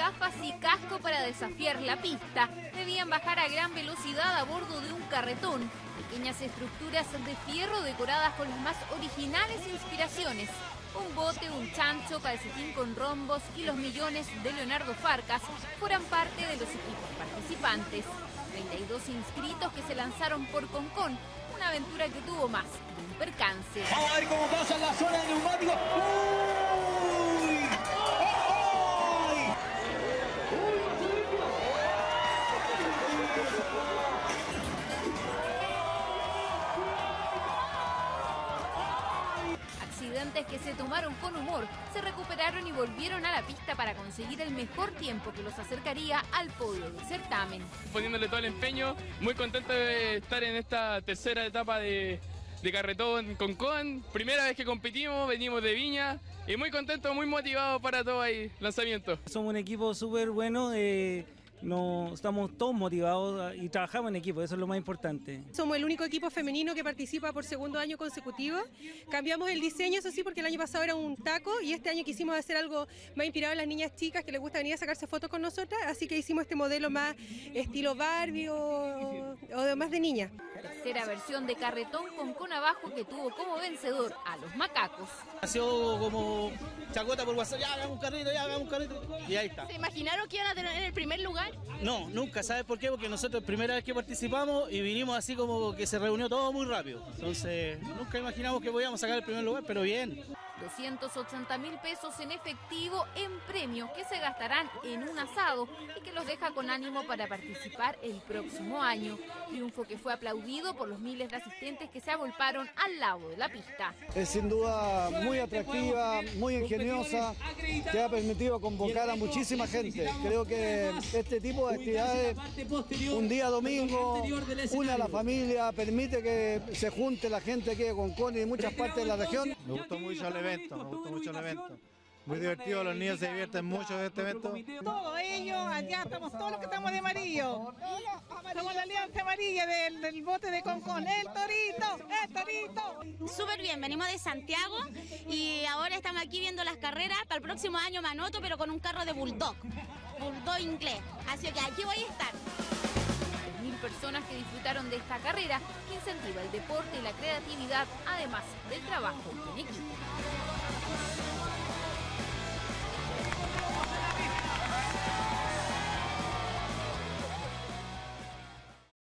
gafas y casco para desafiar la pista. Debían bajar a gran velocidad a bordo de un carretón. Pequeñas estructuras de fierro decoradas con las más originales inspiraciones. Un bote, un chancho, calcetín con rombos y los millones de Leonardo Farcas fueran parte de los equipos participantes. 32 inscritos que se lanzaron por Concón, una aventura que tuvo más de un percance. Vamos a ver cómo pasa la zona de neumáticos. ¡Uy! Accidentes que se tomaron con humor, se recuperaron y volvieron a la pista para conseguir el mejor tiempo que los acercaría al podio del certamen. Poniéndole todo el empeño, muy contento de estar en esta tercera etapa de carretón Concón. Primera vez que competimos, venimos de Viña y muy contento, muy motivado para todo ahí, lanzamiento. Somos un equipo súper bueno. Estamos todos motivados y trabajamos en equipo, eso es lo más importante. Somos el único equipo femenino que participa por segundo año consecutivo. Cambiamos el diseño, eso sí, porque el año pasado era un taco y este año quisimos hacer algo más inspirado en las niñas chicas que les gusta venir a sacarse fotos con nosotras, así que hicimos este modelo más estilo Barbie o más de niña. Tercera versión de carretón Concón abajo que tuvo como vencedor a los macacos. Nació como chacota por WhatsApp, ya hagamos un carrito, y ahí está. ¿Se imaginaron que iban a tener el primer lugar? No, nunca, ¿sabes por qué? Porque nosotros primera vez que participamos y vinimos así como que se reunió todo muy rápido. Entonces, nunca imaginamos que podíamos sacar el primer lugar, pero bien. 280.000 pesos en efectivo en premios que se gastarán en un asado y que los deja con ánimo para participar el próximo año. Triunfo que fue aplaudido por los miles de asistentes que se agolparon al lado de la pista. Es sin duda muy atractiva, muy ingeniosa, que ha permitido convocar a muchísima gente. Creo que este tipo de actividades, un día domingo, une a la familia, permite que se junte la gente aquí de Concón y de muchas partes de la región. Me gustó mucho el evento, Muy divertido, los niños se divierten mucho de este evento. Todos ellos, allá estamos todos los que estamos de amarillo. Somos la alianza amarilla del bote de Concón. ¡El torito! Súper bien, venimos de Santiago y ahora estamos aquí viendo las carreras. Para el próximo año me anoto, pero con un carro de bulldog inglés. Así que aquí voy a estar. 3.000 personas que disfrutaron de esta carrera que incentiva el deporte y la creatividad, además del trabajo en equipo.